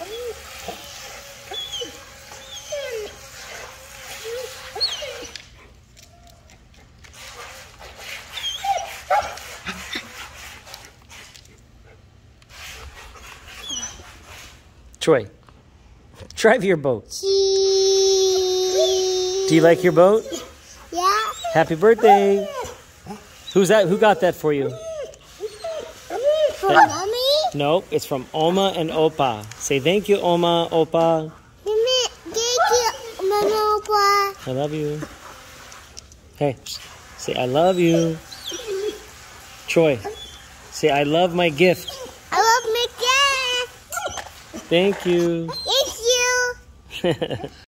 Troy, drive your boat. Do you like your boat? Yeah. Happy birthday. Who's that? Who got that for you? For Mommy? Nope, it's from Oma and Opa. Say thank you, Oma, Opa. Thank you, Mama, Opa. I love you. Hey, say I love you. Troy, say I love my gift. I love my gift. Thank you. Thank you.